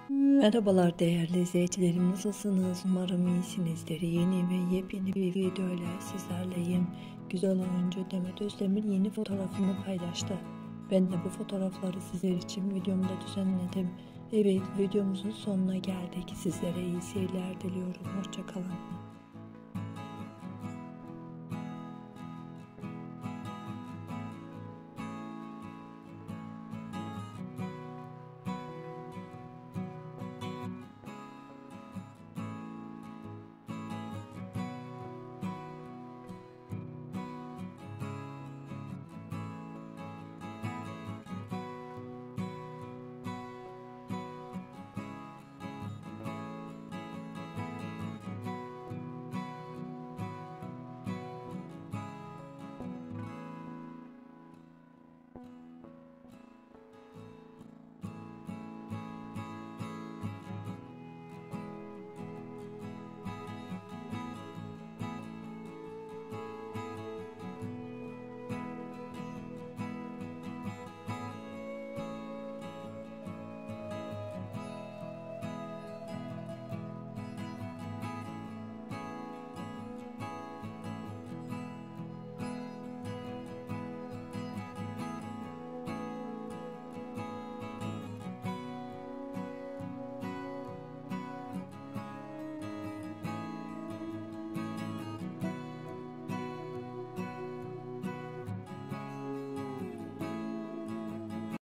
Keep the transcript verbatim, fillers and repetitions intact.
Merhabalar değerli izleyicilerim, nasılsınız? Umarım iyisinizdir. Yeni ve yepyeni bir video ile sizlerleyim. Güzel oyuncu Demet Özdemir yeni fotoğrafını paylaştı. Ben de bu fotoğrafları sizler için videomda düzenledim. Evet, videomuzun sonuna geldik. Sizlere iyi seyirler diliyorum. Hoşça kalın.